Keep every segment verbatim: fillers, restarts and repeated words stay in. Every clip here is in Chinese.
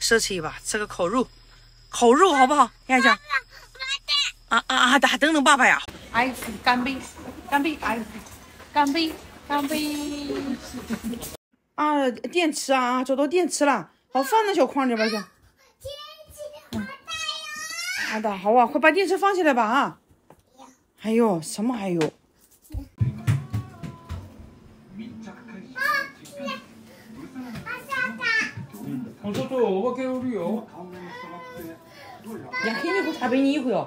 奢侈一把，吃个烤肉，烤肉好不好？燕姐。啊啊啊！等等等爸爸呀！哎，干杯，干杯！哎，干杯，干杯！啊，电池啊，找到电池了，好，放那小筐里边去。电池好大呀！好的，好啊，快把电池放起来吧啊！还有什么还有？ 我说对，我给我旅游。 呀，黑你不差别你一回哦。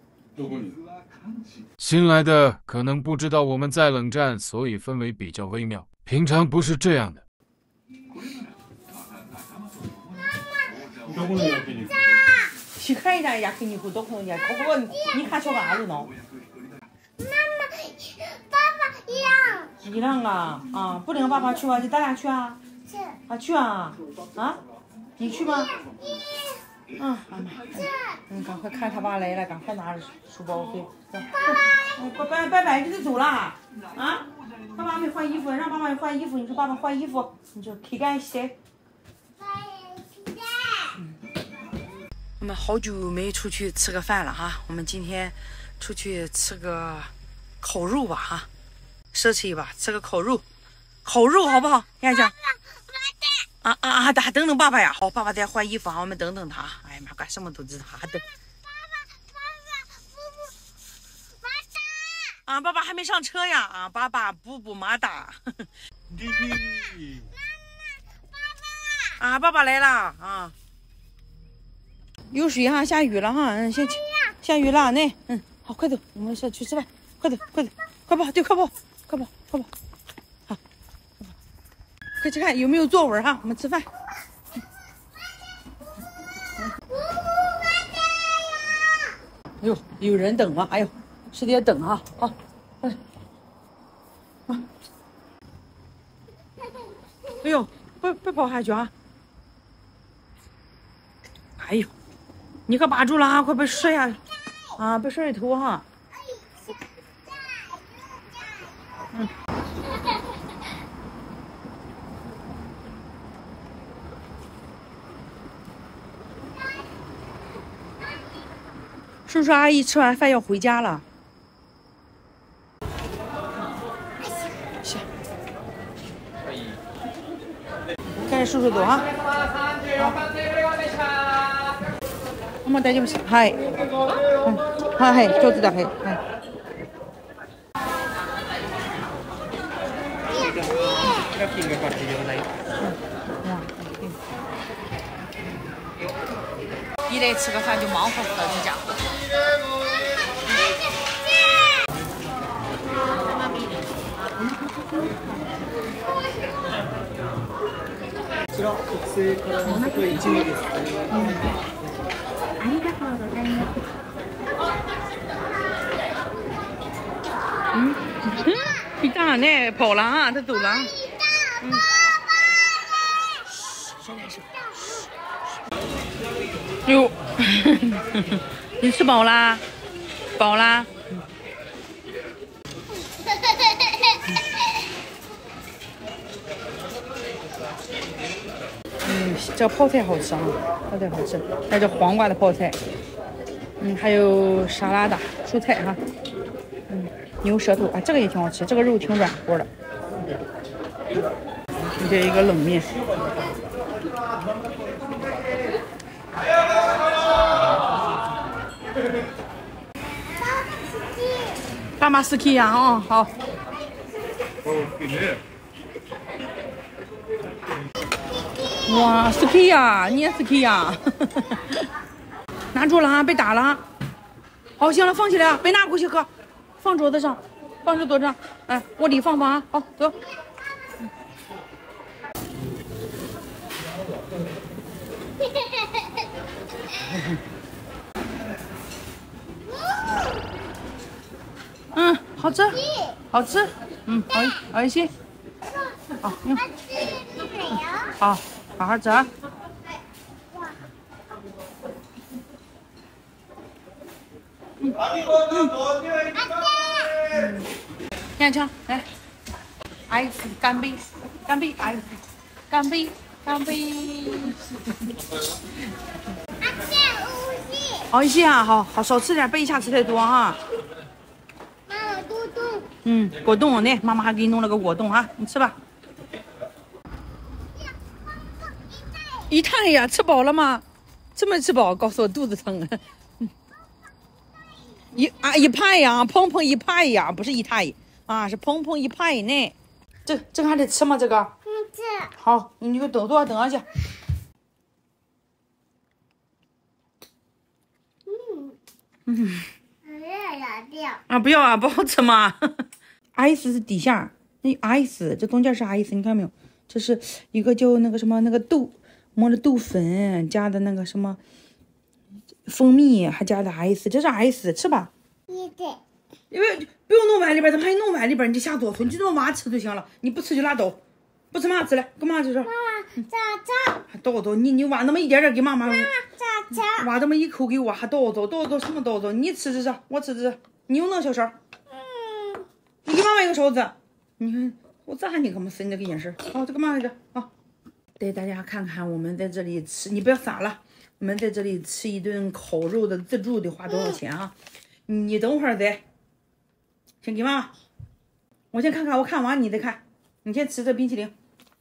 新来的可能不知道我们在冷战，所以氛围比较微妙。平常不是这样的。 去看一下人家黑你不多可能人家，不过你看小伢子呢。 妈妈，爸爸一样。 一样啊啊！不领爸爸去啊？就咱俩去啊？ 去。 啊去啊？啊？你去吗？嗯，妈妈。嗯，赶快看他爸来了，赶快拿着书包飞。拜拜拜拜，你就走了啊？爸爸没换衣服，让爸爸换衣服。你说爸爸换衣服，你就开干洗。嗯，我们好久没出去吃个饭了哈，我们今天出去吃个烤肉吧哈，奢侈一把，吃个烤肉，烤肉好不好？燕姐。啊啊啊！等等等爸爸呀！好，爸爸在换衣服啊，我们等等他。哎呀妈，干什么都是他的。啊，爸爸还没上车呀！啊，爸爸布布马达。 弟弟。 啊，爸爸来了啊！有水哈，下雨了哈，嗯，先去。下雨了，那嗯，好，快走，我们是去吃饭，快走，快走，快跑，对，快跑，快跑，快跑，好，快去看有没有座位哈，我们吃饭。哎呦，有人等啊！哎呦，是得等啊！好，哎，啊，哎呦，别别跑下去啊！哎呦，你可把住了啊！快别摔下啊！别摔头哈！嗯。叔叔阿姨吃完饭要回家了。行，跟着叔叔走啊。我们大丈夫是，はい。はいはい、上手だ、はい。はい。一来吃个饭就忙活死了，这家伙。 こちら特製からのせ一味です。 ありがとうございます。 嗯，你大呢？跑了啊，他走了。嗯。现在是。哟，你吃饱啦？饱啦？嗯，这泡菜好吃啊，泡菜好吃，还有这黄瓜的泡菜，嗯，还有沙拉的蔬菜哈，嗯，牛舌头啊，这个也挺好吃，这个肉挺软和的。这一个冷面。爸妈斯基呀，哦，好。哇，斯基呀，你也斯基呀？拿住了啊，被打了。好，行了，放起来啊，别拿过去喝，放桌子上，放这桌子上。哎，卧底放放啊，好，走。嗯，好吃，好吃，嗯，好，好一些。好，嗯，好，好好吃啊。嗯，嗯，燕青，来，哎，干杯，干杯，哎，干杯，干。 干杯！ 阿姐，乌西。 好一些啊，好好少吃点，别一下吃太多哈。 妈妈，嘟嘟。 嗯，果冻来，妈妈还给你弄了个果冻啊，你吃吧。一太呀，吃饱了吗？吃没吃饱？告诉我肚子疼。一啊一派呀，砰砰一派呀，不是一太啊，是砰砰一派呢。这这个还得吃吗？这个？ 嗯，吃。 好，你就等多少等上去。 嗯。 嗯。 热了掉。 啊，不要啊，不好吃嘛。ice 是底下，那 ice 这中间是 ice， 你看没有？这是一个叫那个什么那个豆磨的豆粉加的那个什么蜂蜜，还加的 ice， 这是 ice， 吃吧。 一对。 因为不用弄碗里边，咱们还弄碗里边，你就下多出，你就让娃吃就行了。你不吃就拉倒，不吃妈吃来，跟妈吃这。 妈妈，找找。 还倒倒，你你挖那么一点点给妈妈。 妈妈，找找。 挖那么一口给我，还倒倒倒倒什么倒倒？你吃这是，我吃这是。你用那个小勺。 嗯。 你给妈妈一个勺子。你看我咋你干嘛使你这个眼神？好，这个妈妈的啊，带大家看看我们在这里吃，你不要撒了。我们在这里吃一顿烤肉的自助得花多少钱啊？嗯、你等会儿再。先给妈妈，我先看看，我看完你再看。你先吃这冰淇淋。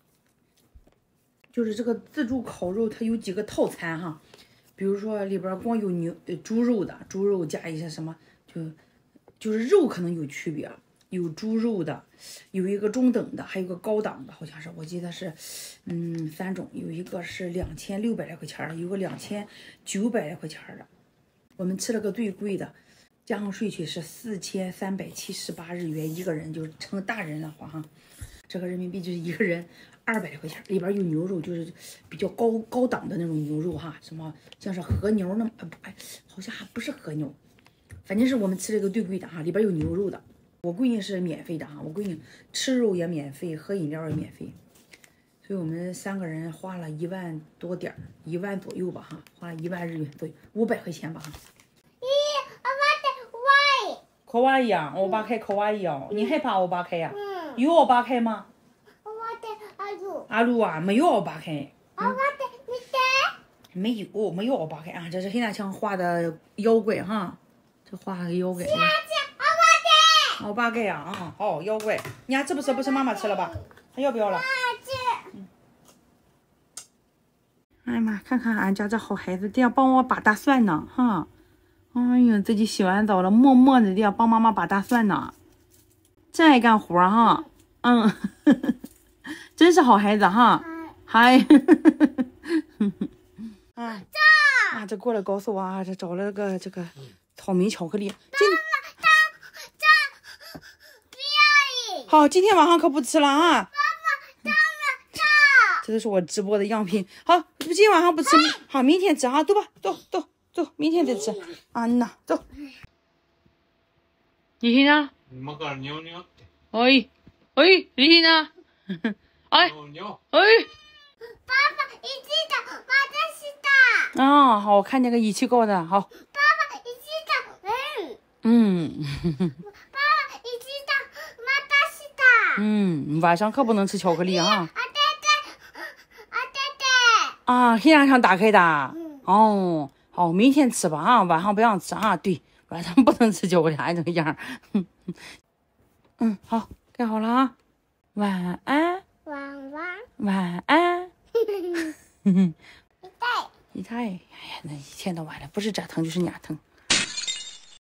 就是这个自助烤肉，它有几个套餐哈，比如说里边光有牛、呃、猪肉的，猪肉加一些什么，就就是肉可能有区别，有猪肉的，有一个中等的，还有个高档的，好像是我记得是，嗯，三种，有一个是两千六百来块钱的，有个两千九百来块钱的。我们吃了个最贵的。加上税去是四千三百七十八日元一个人，就是成大人的话哈，这个人民币就是一个人二百来块钱，里边有牛肉，就是比较高高档的那种牛肉哈，什么像是和牛那么，哎，好像还不是和牛，反正是我们吃了个最贵的哈，里边有牛肉的。我闺女是免费的哈，我闺女吃肉也免费，喝饮料也免费，所以我们三个人花了一万多点儿，一万左右吧哈，花了一万日元左右，五百块钱吧哈。可哇伊啊，欧巴开可哇伊啊！你害怕欧巴开呀？嗯。有欧巴开吗？ 我的阿鲁。 阿鲁啊，没有欧巴开。 我的你的。 没有，没有欧巴开啊！这是黑大强画的妖怪哈，这画个妖怪。 姐姐，欧巴的。 欧巴开呀啊！好，妖怪，你还吃不吃？不吃，妈妈吃了吧？还要不要了？嗯。哎呀妈，看看俺家这好孩子，这样帮我拔大蒜呢哈。哎呦，自己洗完澡了，默默的要帮妈妈拔大蒜呢，真爱干活哈，嗯，呵呵真是好孩子哈，嗨，啊，啊，这过来告诉我啊，这找了个这个草莓巧克力，今好，今天晚上可不吃了啊，这都是我直播的样品，好，今天晚上不吃，好，明天吃啊，走吧，走走。走，明天再吃。啊，那走。李欣呢？哎，哎，李欣呢？哎，哎。 爸爸，一起的，马达西的。 啊，好，我看见个一起高的，好。 爸爸，一起的，嗯。 嗯。 爸爸，一起的，马达西的。 嗯，晚上可不能吃巧克力啊。 啊对对，啊对对。 啊，黑暗上打开的。嗯。哦。好，明天吃吧啊，晚上不让吃啊。对，晚上不能吃巧克力，还这个样。嗯，好，盖好了啊。晚安。 晚安。 晚安。 一袋。 一袋。哎呀，那一天到晚的，不是这疼就是那疼。